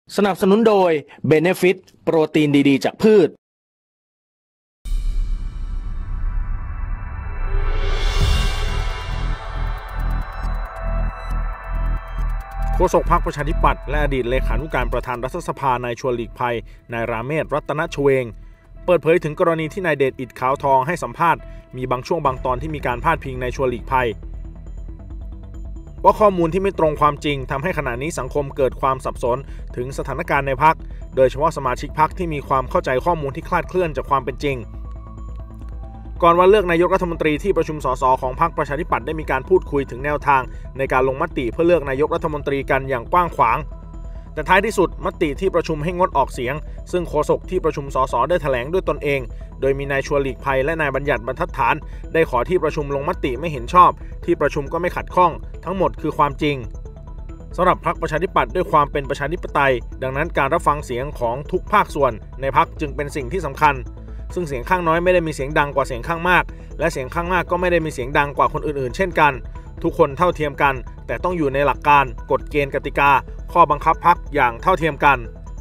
สนับสนุนโดย Benefit โปรตีนดีๆจากพืชโฆษกพรรคประชาธิปัตย์และอดีตเลขานุการประธานรัฐสภานายชวนหลีกภัยนายราเมศรัตนชเวงเปิดเผยถึงกรณีที่นายเดชอิฐขาวทองให้สัมภาษณ์มีบางช่วงบางตอนที่มีการพาดพิงนายชวนหลีกภัยว่าข้อมูลที่ไม่ตรงความจริงทำให้ขณะนี้สังคมเกิดความสับสนถึงสถานการณ์ในพรรคโดยเฉพาะสมาชิกพรรคที่มีความเข้าใจข้อมูลที่คลาดเคลื่อนจากความเป็นจริงก่อนวันเลือกนายกรัฐมนตรีที่ประชุมสสของพรรคประชาธิปัตย์ได้มีการพูดคุยถึงแนวทางในการลงมติเพื่อเลือกนายกรัฐมนตรีกันอย่างกว้างขวางแต่ท้ายที่สุดมติที่ประชุมให้งดออกเสียงซึ่งโฆษกที่ประชุมสสได้แถลงด้วยตนเองโดยมีนายชวนหลีกภัยและนายบัญญัติบรรทัดฐานได้ขอที่ประชุมลงมติไม่เห็นชอบที่ประชุมก็ไม่ขัดข้องทั้งหมดคือความจริงสำหรับพรรคประชาธิปัตย์ด้วยความเป็นประชาธิปไตยดังนั้นการรับฟังเสียงของทุกภาคส่วนในพรรคจึงเป็นสิ่งที่สำคัญซึ่งเสียงข้างน้อยไม่ได้มีเสียงดังกว่าเสียงข้างมากและเสียงข้างมากก็ไม่ได้มีเสียงดังกว่าคนอื่นๆเช่นกันทุกคนเท่าเทียมกันแต่ต้องอยู่ในหลักการกฎเกณฑ์กติกาข้อบังคับพรรคอย่างเท่าเทียมกัน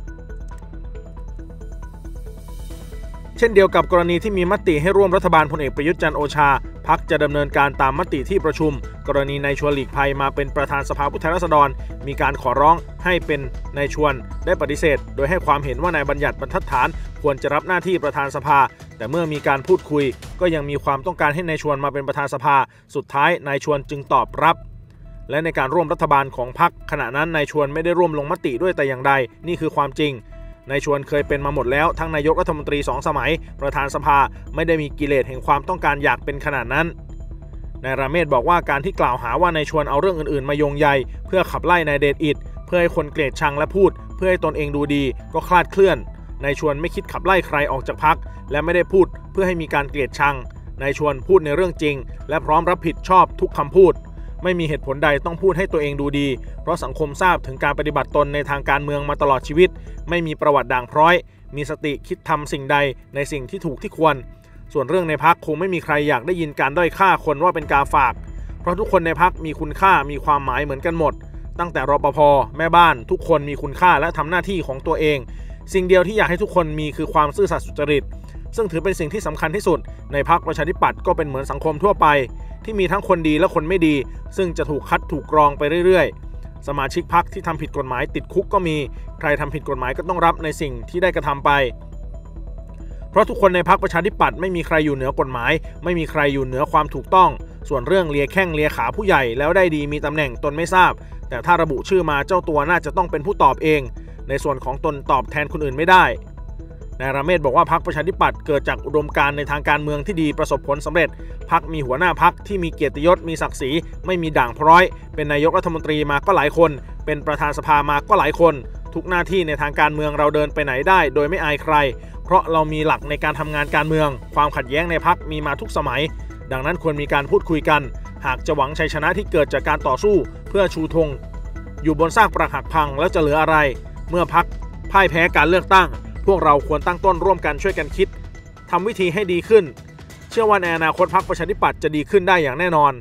เช่นเดียวกับกรณีที่มีมติให้ร่วมรัฐบาลพลเอกประยุทธ์จันทร์โอชาพรรคจะดำเนินการตามมติที่ประชุมกรณีนายชวนหลีกภัยมาเป็นประธานสภาผู้แทนราษฎรมีการขอร้องให้เป็นนายชวนได้ปฏิเสธโดยให้ความเห็นว่านายบัญญัติบรรทัดฐานควรจะรับหน้าที่ประธานสภาแต่เมื่อมีการพูดคุยก็ยังมีความต้องการให้นายชวนมาเป็นประธานสภาสุดท้ายนายชวนจึงตอบรับและในการร่วมรัฐบาลของพรรคขณะนั้นนายชวนไม่ได้ร่วมลงมติด้วยแต่อย่างใดนี่คือความจริงนายชวนเคยเป็นมาหมดแล้วทั้งนายกรัฐมนตรี2สมัยประธานสภาไม่ได้มีกิเลสแห่งความต้องการอยากเป็นขนาดนั้นนายราเมศบอกว่าการที่กล่าวหาว่านายชวนเอาเรื่องอื่นๆมาโยงใยเพื่อขับไล่นายเดชอิฐเพื่อให้คนเกลียดชังและพูดเพื่อให้ตนเองดูดีก็คลาดเคลื่อนนายชวนไม่คิดขับไล่ใครออกจากพรรคและไม่ได้พูดเพื่อให้มีการเกลียดชังนายชวนพูดในเรื่องจริงและพร้อมรับผิดชอบทุกคำพูดไม่มีเหตุผลใดต้องพูดให้ตัวเองดูดีเพราะสังคมทราบถึงการปฏิบัติตนในทางการเมืองมาตลอดชีวิตไม่มีประวัติด่างพร้อยมีสติคิดทำสิ่งใดในสิ่งที่ถูกที่ควรส่วนเรื่องในพรรคคงไม่มีใครอยากได้ยินการด้อยค่าคนว่าเป็นกาฝากเพราะทุกคนในพรรคมีคุณค่ามีความหมายเหมือนกันหมดตั้งแต่รปภ.แม่บ้านทุกคนมีคุณค่าและทำหน้าที่ของตัวเองสิ่งเดียวที่อยากให้ทุกคนมีคือความซื่อสัตย์สุจริตซึ่งถือเป็นสิ่งที่สำคัญที่สุดในพรรคประชาธิปัตย์ก็เป็นเหมือนสังคมทั่วไปที่มีทั้งคนดีและคนไม่ดีซึ่งจะถูกคัดถูกกรองไปเรื่อยๆสมาชิกพรรคที่ทำผิดกฎหมายติดคุกก็มีใครทำผิดกฎหมายก็ต้องรับในสิ่งที่ได้กระทำไปเพราะทุกคนในพรรคประชาธิปัตย์ไม่มีใครอยู่เหนือกฎหมายไม่มีใครอยู่เหนือความถูกต้องส่วนเรื่องเลียแข้งเลียขาผู้ใหญ่แล้วได้ดีมีตำแหน่งตนไม่ทราบแต่ถ้าระบุชื่อมาเจ้าตัวน่าจะต้องเป็นผู้ตอบเองในส่วนของตนตอบแทนคนอื่นไม่ได้นายราเมศบอกว่าพรรคประชาธิปัตย์เกิดจากอุดมการณ์ในทางการเมืองที่ดีประสบผลสำเร็จพรรคมีหัวหน้าพรรคที่มีเกียรติยศมีศักดิ์ศรีไม่มีด่างพร้อยเป็นนายกรัฐมนตรีมาก็หลายคนเป็นประธานสภามาก็หลายคนทุกหน้าที่ในทางการเมืองเราเดินไปไหนได้โดยไม่อายใครเพราะเรามีหลักในการทำงานการเมืองความขัดแย้งในพรรคมีมาทุกสมัยดังนั้นควรมีการพูดคุยกันหากจะหวังชัยชนะที่เกิดจากการต่อสู้เพื่อชูธงอยู่บนซากปรักหักพังแล้วจะเหลืออะไรเมื่อพรรคพ่ายแพ้การเลือกตั้งพวกเราควรตั้งต้นร่วมกันช่วยกันคิดทำวิธีให้ดีขึ้นเชื่อว่าในอนาคตพรรคประชาธิปัตย์จะดีขึ้นได้อย่างแน่นอน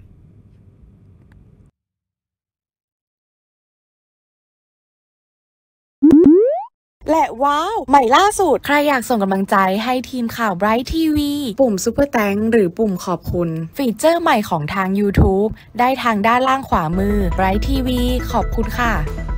และว้าวใหม่ล่าสุดใครอยากส่งกำลังใจให้ทีมข่าว Bright TV ปุ่ม Super Thanks หรือปุ่มขอบคุณฟีเจอร์ใหม่ของทาง YouTube ได้ทางด้านล่างขวามือ Bright TV ขอบคุณค่ะ